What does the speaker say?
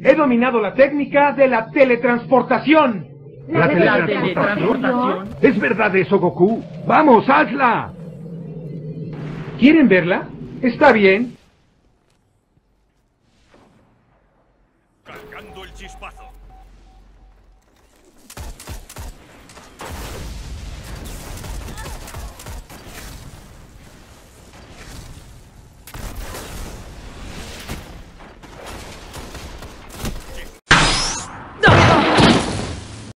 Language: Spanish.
He dominado la técnica de la teletransportación. ¿La teletransportación? ¿Es verdad eso, Goku? ¡Vamos, hazla! ¿Quieren verla? Está bien.